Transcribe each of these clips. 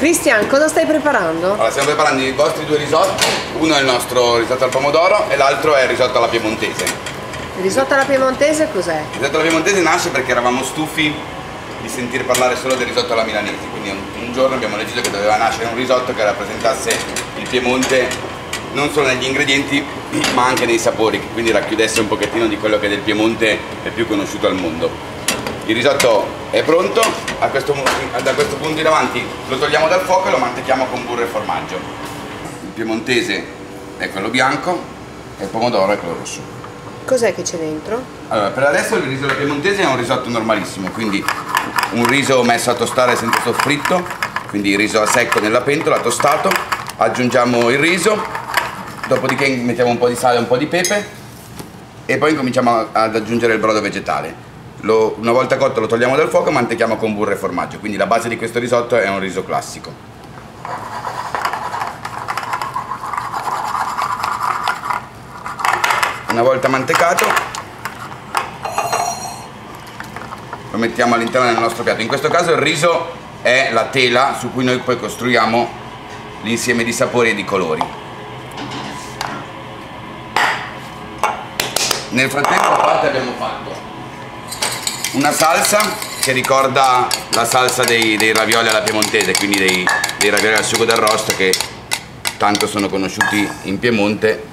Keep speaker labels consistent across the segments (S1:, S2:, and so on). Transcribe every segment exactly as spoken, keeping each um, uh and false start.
S1: Cristian, cosa stai preparando?
S2: Allora, stiamo preparando i vostri due risotti. Uno è il nostro risotto al pomodoro e l'altro è il risotto alla piemontese.
S1: Il risotto alla piemontese cos'è?
S2: Il risotto alla piemontese nasce perché eravamo stufi di sentire parlare solo del risotto alla milanese, quindi un, un giorno abbiamo deciso che doveva nascere un risotto che rappresentasse il Piemonte non solo negli ingredienti ma anche nei sapori, che quindi racchiudesse un pochettino di quello che del Piemonte è più conosciuto al mondo. Il risotto è pronto, a questo, da questo punto in avanti lo togliamo dal fuoco e lo mantechiamo con burro e formaggio. Il piemontese è quello bianco e il pomodoro è quello rosso.
S1: Cos'è che c'è dentro?
S2: Allora, per adesso il riso alla piemontese è un risotto normalissimo, quindi un riso messo a tostare senza soffritto, quindi il riso a secco nella pentola, tostato, aggiungiamo il riso, dopodiché mettiamo un po' di sale e un po' di pepe e poi cominciamo ad aggiungere il brodo vegetale. Lo, una volta cotto lo togliamo dal fuoco e mantechiamo con burro e formaggio, quindi la base di questo risotto è un riso classico. Una volta mantecato lo mettiamo all'interno del nostro piatto. In questo caso il riso è la tela su cui noi poi costruiamo l'insieme di sapori e di colori. Nel frattempo a parte abbiamo fatto una salsa che ricorda la salsa dei, dei ravioli alla piemontese, quindi dei, dei ravioli al sugo d'arrosto che tanto sono conosciuti in Piemonte.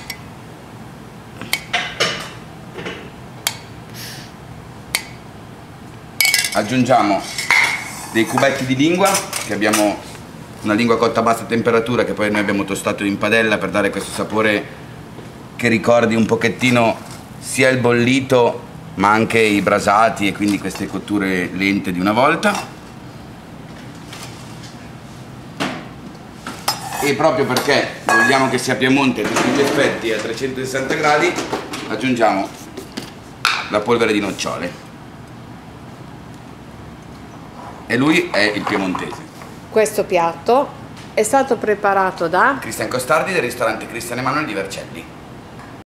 S2: Aggiungiamo dei cubetti di lingua, che abbiamo una lingua cotta a bassa temperatura che poi noi abbiamo tostato in padella per dare questo sapore che ricordi un pochettino sia il bollito ma anche i brasati e quindi queste cotture lente di una volta. E proprio perché vogliamo che sia Piemonte a tutti gli effetti a trecentosessanta gradi aggiungiamo la polvere di nocciole. E lui è il piemontese.
S1: Questo piatto è stato preparato da
S2: Cristian Costardi del ristorante Cristian Emanuele di Vercelli.